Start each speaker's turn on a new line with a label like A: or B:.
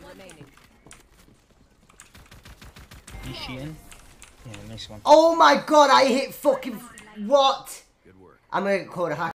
A: You cheating? Yeah, nice one.
B: Oh my god, I hit fucking... What?
C: Good work.
B: I'm gonna call it a hack.